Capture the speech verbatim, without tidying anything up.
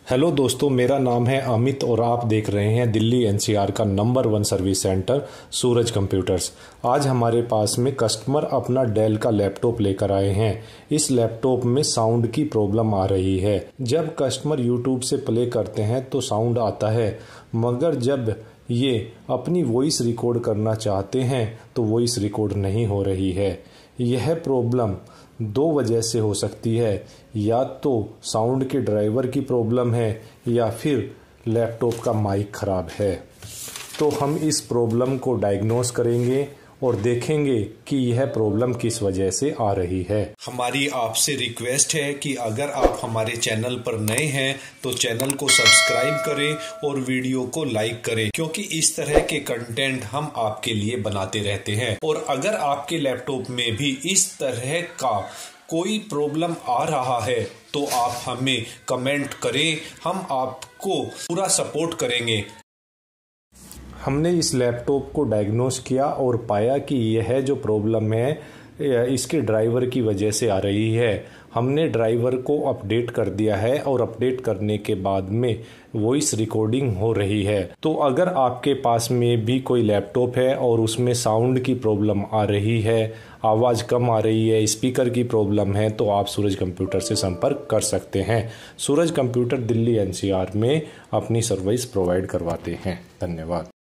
Hello दोस्तों, मेरा नाम है अमित और आप देख रहे हैं दिल्ली एनसीआर का number one service centre Suraj computers. आज हमारे पास में कस्टमर अपना डेल का लैपटॉप लेकर आए हैं। इस लैपटॉप में साउंड की प्रॉब्लम आ रही है। जब कस्टमर यूट्यूब से प्ले करते हैं तो साउंड आता है, मगर जब ये अपनी वॉइस रिकॉर्ड करना चाहते हैं तो वॉइस रिकॉर्ड नहीं हो रही है। यह प्रॉब्लम दो वजह से हो सकती है, या तो साउंड के ड्राइवर की प्रॉब्लम है या फिर लैपटॉप का माइक ख़राब है। तो हम इस प्रॉब्लम को डायग्नोस करेंगे और देखेंगे कि यह प्रॉब्लम किस वजह से आ रही है। हमारी आपसे रिक्वेस्ट है कि अगर आप हमारे चैनल पर नए हैं तो चैनल को सब्सक्राइब करें और वीडियो को लाइक करें, क्योंकि इस तरह के कंटेंट हम आपके लिए बनाते रहते हैं। और अगर आपके लैपटॉप में भी इस तरह का कोई प्रॉब्लम आ रहा है तो आप हमें कमेंट करें, हम आपको पूरा सपोर्ट करेंगे। हमने इस लैपटॉप को डायग्नोस किया और पाया कि यह जो प्रॉब्लम है इसके ड्राइवर की वजह से आ रही है। हमने ड्राइवर को अपडेट कर दिया है और अपडेट करने के बाद में वॉइस रिकॉर्डिंग हो रही है। तो अगर आपके पास में भी कोई लैपटॉप है और उसमें साउंड की प्रॉब्लम आ रही है, आवाज़ कम आ रही है, स्पीकर की प्रॉब्लम है, तो आप सूरज कंप्यूटर से संपर्क कर सकते हैं। सूरज कंप्यूटर दिल्ली एनसीआर में अपनी सर्विस प्रोवाइड करवाते हैं। धन्यवाद।